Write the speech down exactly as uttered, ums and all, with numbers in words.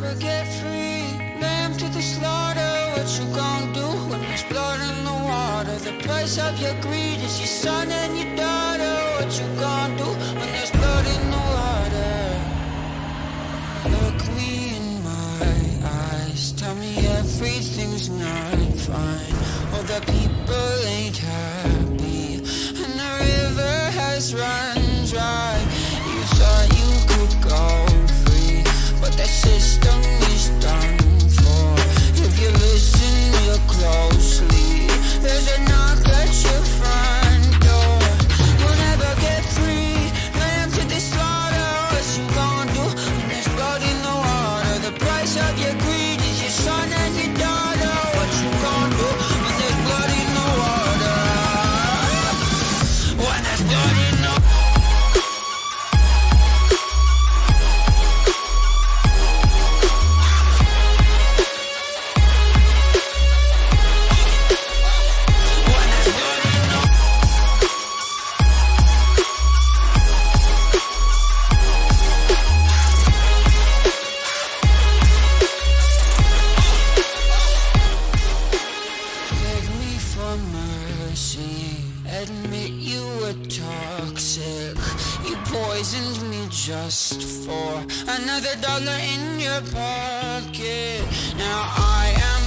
never get free. Lamb to the slaughter, what you gon' do when there's blood in the water? The price of your greed is your son and your daughter. What you gon' do when there's blood in the water? Look me in my eyes, tell me everything's not fine. All the people ain't happy, and the river has run dry. You thought you could go free, but that system is done for. If you listen real closely, there's a knock at your front door. You'll never get free. Lamb to the slaughter, what you gon' do when there's blood in the water? The price of your greed is your son and your daughter. What you gon' do when there's blood in the water? When there's blood in the water. Admit you were toxic. You poisoned me just for another dollar in your pocket. Now I am